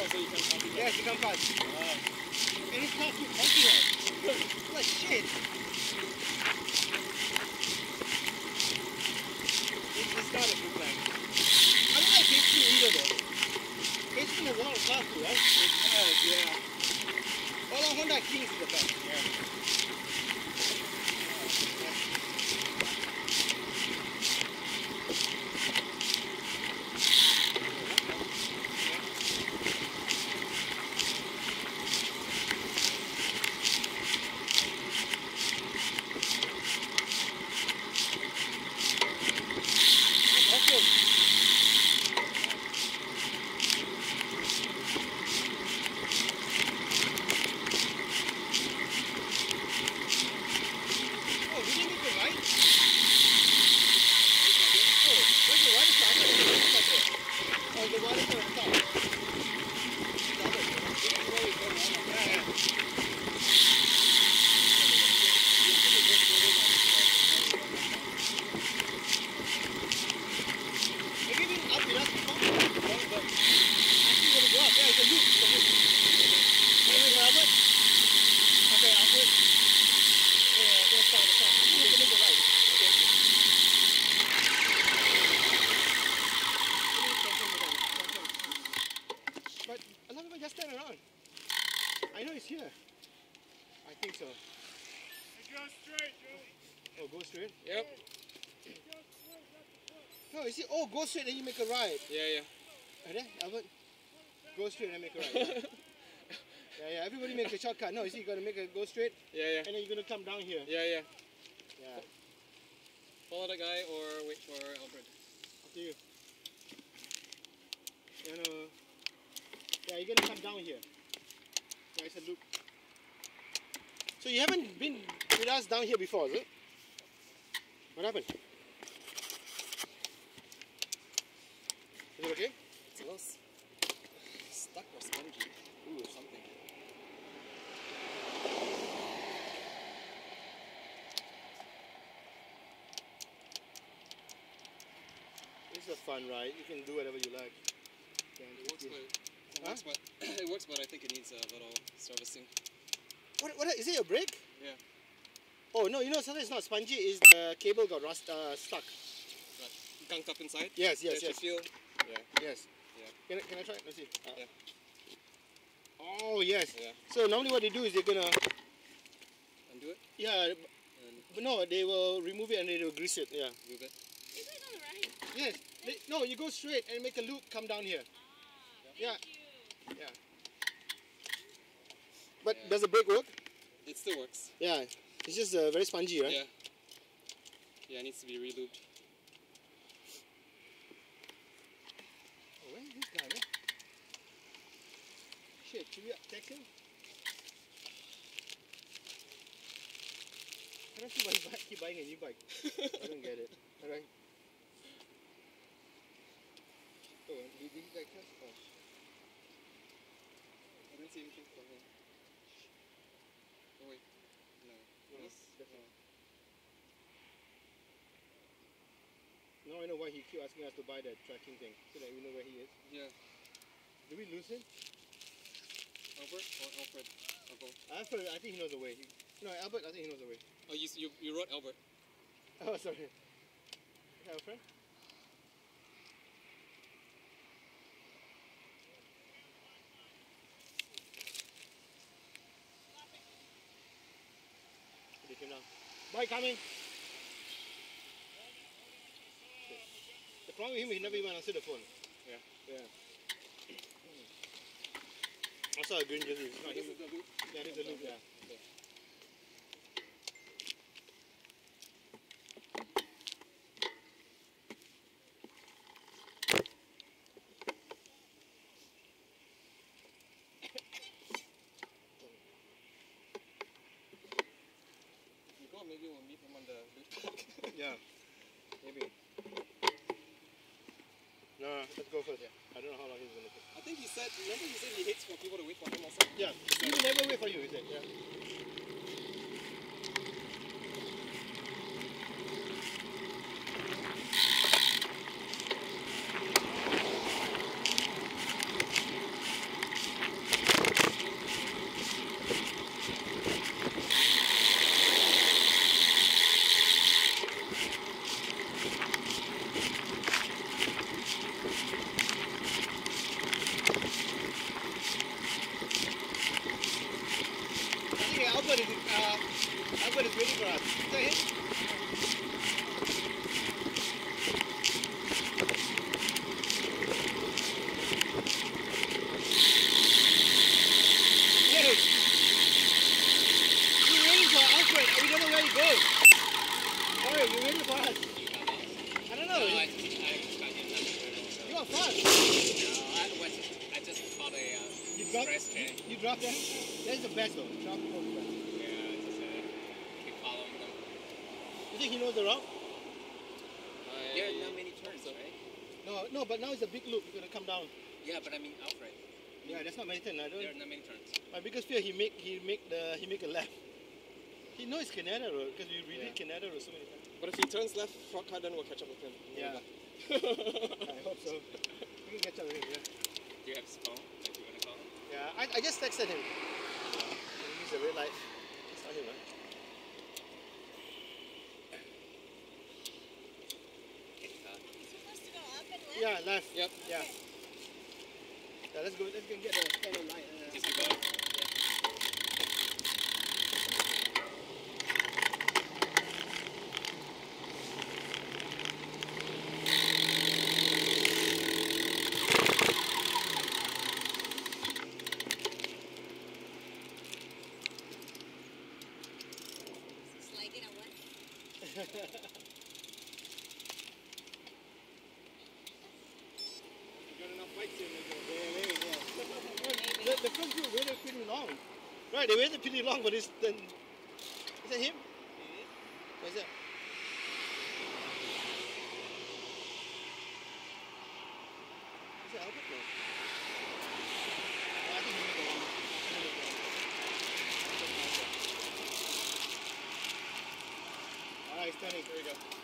so you can pass it. Yes, you can pass. And it's not too funky now. What shit? It's not a good plan. I don't like H2 either though. H2 has a lot of class too, right? It has, yeah. All our Honda Kings is the best. Yeah. I know it's here. I think so. Go straight, Joey. Oh, go straight? Yep. No, you see, oh, go straight and you make a right. Yeah. And then, Albert, go straight and make a right. Yeah, everybody makes a shortcut. No, you see, you gotta go straight. Yeah. And then you're gonna come down here. Yeah. Yeah. Follow the guy or wait for Albert. Up to you. Yeah, you're gonna come down here. Yeah, it's a loop. So you haven't been with us down here before, is it? What happened? Is it okay? It's a little stuck or spongy. Ooh, something. It's a fun ride. You can do whatever you like. It works, but I think it needs a little servicing. What is it, a brake? Yeah. Oh no, you know something it's not spongy, is the cable got stuck. Right. Gunked up inside? Yes. Feel? Yeah. Yes. Yeah. Can I try it? Let's see. Yeah. Oh yes. Yeah. So normally what they do is they're gonna Undo it? Yeah, but no, they will remove it and they will grease it. Yeah. Move it. Is it on the right? Yes. No, you go straight and make a loop, come down here. Yeah. Yeah. But Yeah. does the brake work? It still works. Yeah. It's just very spongy, right? Yeah. Yeah, it needs to be re-lubed. Oh, where is this guy, man? Shit, should we text him? How does he keep buying a new bike? I don't get it. Alright. Oh, did he like that? Oh. I don't see anything from him. Oh wait. No. No, Yes? definitely. Now I know why he keep asking us to buy that tracking thing, so that we know where he is. Yeah. Did we lose him? Albert or Alfred? Or both? Alfred, I think he knows the way. No, Albert, I think he knows the way. Oh, you wrote Albert. Oh, sorry. Alfred? They came down. Bye, coming. The problem with him, he never even answered the phone. Yeah. I saw a green jersey. It's not This him. is the loop. Yeah, this is the loop, yeah. Okay. You go, maybe we'll meet him on the loop. Yeah, maybe. No, let's go first. Yeah. I don't know how long he's going to take. I think remember he said he hates for people to wait for him also? Yeah, he will never wait for you, he said. Yeah. us. Is that him? Hey! We're waiting for Alfred. We don't know where he goes. Sorry, you're waiting for us. I don't know. You are fast. I just caught a You dropped, express train. you dropped them? That's the best though. Drop them over the best. Yeah, just keep following them. You think he knows the route? There are not many turns, right? No, but now it's a big loop. You're gonna come down. Yeah, but I mean Alfred. Yeah, that's not many turns. I There don't. are not many turns. My biggest fear he make a left. He knows Canada Road because we redid Canada Road so many times. But if he turns left, Frog Carden will catch up with him. Yeah. I hope so. We can catch up with him. Yeah. Do you have his phone that you're gonna call him? Yeah. I just texted him. He's a red light. It's not him, right? He's supposed to go up and left? Yeah, left. Yep. Yeah. Yeah, let's go get the fellow light. Just keep going. It's like it or what? Got enough bikes here, The first group waited pretty long. Right, they waited pretty long, but is that him? Where's that? Is that Albert? No. I think he made the wrong. Alright, standing. Here we go.